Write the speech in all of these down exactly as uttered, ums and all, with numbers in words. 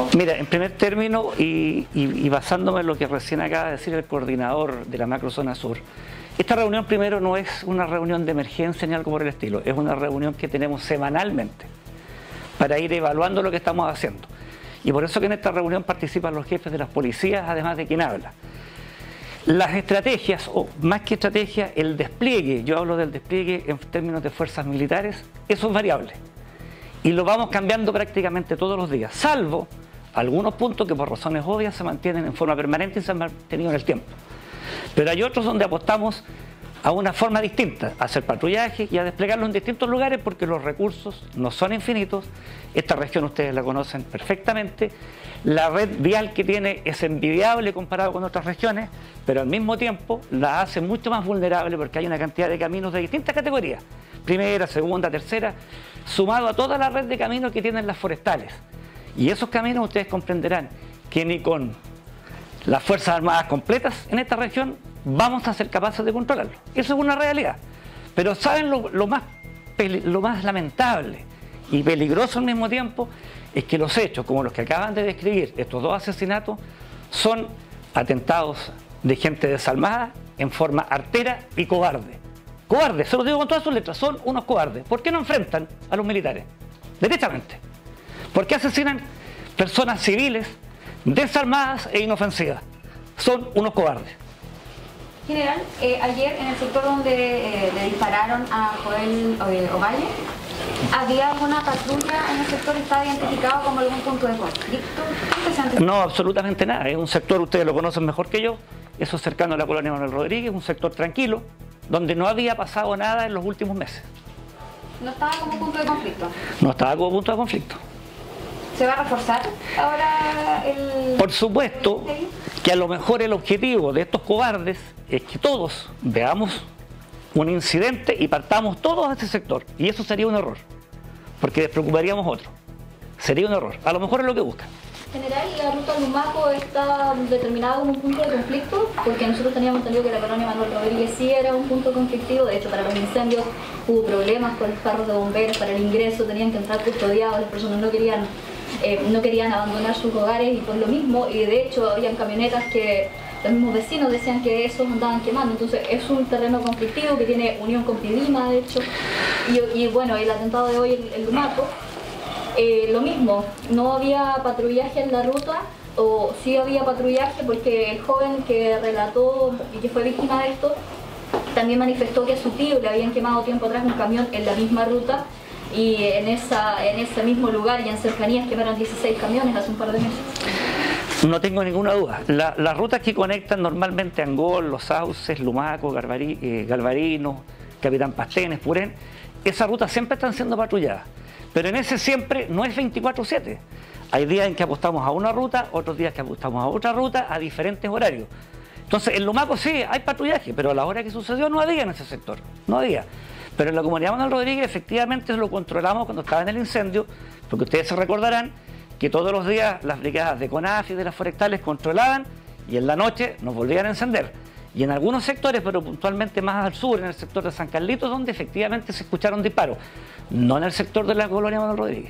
tiempo? Mira, en primer término, y, y, y basándome en lo que recién acaba de decir el coordinador de la macrozona sur, esta reunión primero no es una reunión de emergencia ni algo por el estilo, es una reunión que tenemos semanalmente para ir evaluando lo que estamos haciendo. Y por eso que en esta reunión participan los jefes de las policías, además de quien habla. Las estrategias, o más que estrategias, el despliegue, yo hablo del despliegue en términos de fuerzas militares, eso es variable. Y lo vamos cambiando prácticamente todos los días, salvo algunos puntos que por razones obvias se mantienen en forma permanente y se han mantenido en el tiempo. Pero hay otros donde apostamos a una forma distinta, a hacer patrullaje y a desplegarlo en distintos lugares porque los recursos no son infinitos. Esta región ustedes la conocen perfectamente. La red vial que tiene es envidiable comparado con otras regiones, pero al mismo tiempo la hace mucho más vulnerable porque hay una cantidad de caminos de distintas categorías, primera, segunda, tercera, sumado a toda la red de caminos que tienen las forestales. Y esos caminos ustedes comprenderán que ni con las Fuerzas Armadas completas en esta región vamos a ser capaces de controlarlo. Eso es una realidad. Pero ¿saben lo, lo, más, lo más lamentable y peligroso al mismo tiempo? Es que los hechos, como los que acaban de describir, estos dos asesinatos, son atentados de gente desalmada en forma artera y cobarde. Cobardes, se lo digo con todas sus letras, son unos cobardes. ¿Por qué no enfrentan a los militares? Derechamente. ¿Por qué asesinan personas civiles desarmadas e inofensivas? Son unos cobardes. General, eh, ayer en el sector donde eh, le dispararon a Joel eh, Ovalle, ¿había alguna patrulla en el sector? ¿Estaba identificado como algún punto de conflicto? No, absolutamente nada. Es un sector, ustedes lo conocen mejor que yo, eso es cercano a la colonia Manuel Rodríguez, un sector tranquilo, donde no había pasado nada en los últimos meses. ¿No estaba como punto de conflicto? No estaba como punto de conflicto. ¿Se va a reforzar ahora el...? Por supuesto que a lo mejor el objetivo de estos cobardes es que todos veamos un incidente y partamos todos a ese sector. Y eso sería un error, porque despreocuparíamos otro. Sería un error. A lo mejor es lo que buscan. General, ¿la ruta Lumaco está determinada como un punto de conflicto? Porque nosotros teníamos entendido que la colonia Manuel Rodríguez sí era un punto conflictivo. De hecho, para los incendios hubo problemas con los carros de bomberos para el ingreso, tenían que entrar custodiados, las personas no querían, eh, no querían abandonar sus hogares y por lo mismo, y de hecho habían camionetas que los mismos vecinos decían que esos andaban quemando. Entonces es un terreno conflictivo que tiene unión con Piedima, de hecho, y, y bueno, el atentado de hoy, el, el Lumaco, Eh, lo mismo, no había patrullaje en la ruta, o sí había patrullaje porque el joven que relató y que fue víctima de esto también manifestó que a su tío le habían quemado tiempo atrás un camión en la misma ruta y en, esa, en ese mismo lugar y en cercanías quemaron dieciséis camiones hace un par de meses. No tengo ninguna duda. La, las rutas que conectan normalmente Angol, Los Sauces, Lumaco, Galvarí, eh, Galvarino, Capitán Pastenes, Purén, esas rutas siempre están siendo patrulladas. Pero en ese siempre no es veinticuatro siete. Hay días en que apostamos a una ruta, otros días que apostamos a otra ruta, a diferentes horarios. Entonces, en Lumaco sí, hay patrullaje, pero a la hora que sucedió no había en ese sector, no había. Pero en la comunidad Manuel Rodríguez efectivamente lo controlamos cuando estaba en el incendio, porque ustedes se recordarán que todos los días las brigadas de CONAF y de las forestales controlaban y en la noche nos volvían a encender. Y en algunos sectores, pero puntualmente más al sur, en el sector de San Carlitos, donde efectivamente se escucharon disparos, no en el sector de la colonia Manuel Rodríguez.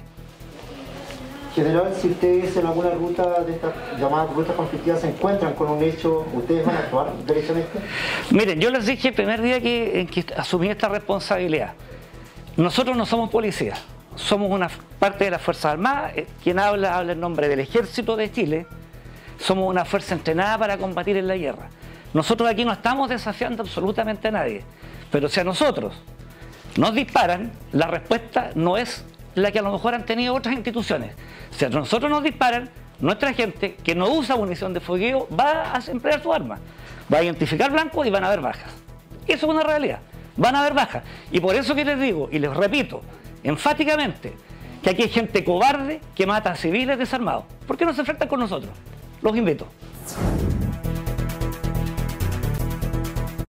General, si ustedes en alguna ruta de estas llamadas rutas conflictivas se encuentran con un hecho, ¿ustedes van a actuar derechamente? Miren, yo les dije el primer día que, en que asumí esta responsabilidad, nosotros no somos policías, somos una parte de las Fuerzas Armadas, quien habla, habla en nombre del Ejército de Chile, somos una fuerza entrenada para combatir en la guerra. Nosotros aquí no estamos desafiando absolutamente a nadie, pero si a nosotros nos disparan, la respuesta no es la que a lo mejor han tenido otras instituciones. Si a nosotros nos disparan, nuestra gente que no usa munición de fogueo va a emplear su arma, va a identificar blancos y van a haber bajas. Eso es una realidad, van a haber bajas. Y por eso que les digo, y les repito enfáticamente, que aquí hay gente cobarde que mata a civiles desarmados. ¿Por qué no se enfrentan con nosotros? Los invito.